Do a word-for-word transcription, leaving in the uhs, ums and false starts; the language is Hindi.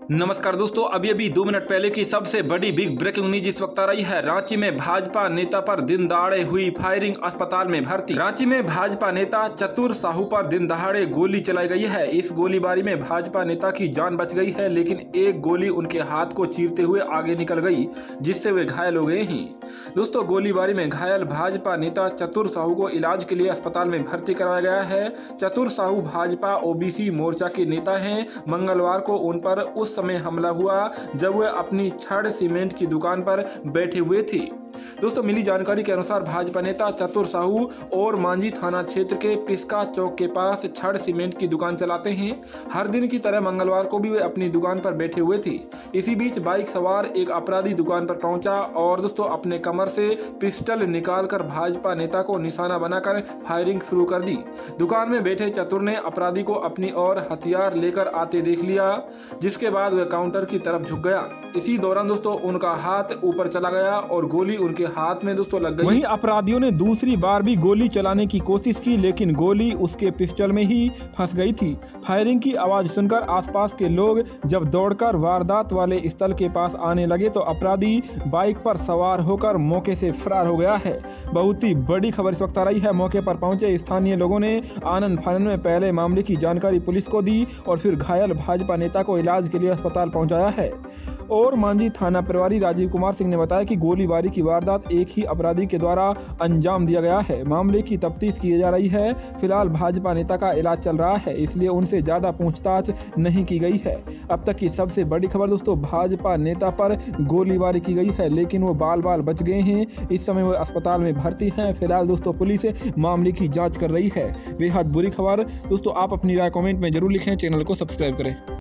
नमस्कार दोस्तों, अभी अभी दो मिनट पहले की सबसे बड़ी बिग ब्रेकिंग न्यूज इस वक्त आ रही है। रांची में भाजपा नेता पर दिन दहाड़े हुई फायरिंग, अस्पताल में भर्ती। रांची में भाजपा नेता चतुर साहू पर दिन दहाड़े गोली चलाई गई है। इस गोलीबारी में भाजपा नेता की जान बच गई है, लेकिन एक गोली उनके हाथ को चीरते हुए आगे निकल गई, जिससे वे घायल हो गए हैं। दोस्तों, गोलीबारी में घायल भाजपा नेता चतुर साहू को इलाज के लिए अस्पताल में भर्ती कराया गया है। चतुर साहू भाजपा ओबीसी मोर्चा के नेता हैं। मंगलवार को उन पर उस समय हमला हुआ जब वे अपनी छड़ सीमेंट की दुकान पर बैठे हुए थे। दोस्तों, मिली जानकारी के अनुसार भाजपा नेता चतुर साहू और मांझी थाना क्षेत्र के पिस्का चौक के पास छड़ सीमेंट की दुकान चलाते हैं। हर दिन की तरह मंगलवार को भी वे अपनी दुकान पर बैठे हुए थे। इसी बीच बाइक सवार एक अपराधी दुकान पर पहुंचा और दोस्तों अपने कमर से पिस्टल निकालकर भाजपा नेता को निशाना बनाकर फायरिंग शुरू कर दी। दुकान में बैठे चतुर ने अपराधी को अपनी ओर हथियार लेकर आते देख लिया, जिसके बाद वह काउंटर की तरफ झुक गया। इसी दौरान दोस्तों उनका हाथ ऊपर चला गया और गोली उनके हाथ में दोस्तों लग गई। वहीं अपराधियों ने दूसरी बार भी गोली चलाने की कोशिश की, लेकिन गोली उसके पिस्टल में ही फंस गई थी। फायरिंग की आवाज सुनकर आसपास के लोग जब दौड़कर वारदात वाले स्थल के पास आने लगे तो अपराधी बाइक पर सवार होकर मौके से फरार हो गया है। बहुत ही बड़ी खबर इस वक्त आ रही है। मौके पर पहुंचे स्थानीय लोगों ने आनंद फानन में पहले मामले की जानकारी पुलिस को दी और फिर घायल भाजपा नेता को इलाज के लिए अस्पताल पहुंचाया है। और मांझी थाना प्रभारी राजीव कुमार सिंह ने बताया कि गोलीबारी की वारदात एक ही अपराधी के द्वारा अंजाम दिया गया है। मामले की तफ्तीश की जा रही है। फिलहाल भाजपा नेता का इलाज चल रहा है, इसलिए उनसे ज्यादा पूछताछ नहीं की गई है। अब तक की सबसे बड़ी खबर दोस्तों, भाजपा नेता पर गोलीबारी की गई है, लेकिन वो बाल बाल बच गए हैं। इस समय वो अस्पताल में भर्ती हैं। फिलहाल दोस्तों पुलिस मामले की जाँच कर रही है। बेहद बुरी खबर दोस्तों। आप अपनी राय कॉमेंट में जरूर लिखें, चैनल को सब्सक्राइब करें।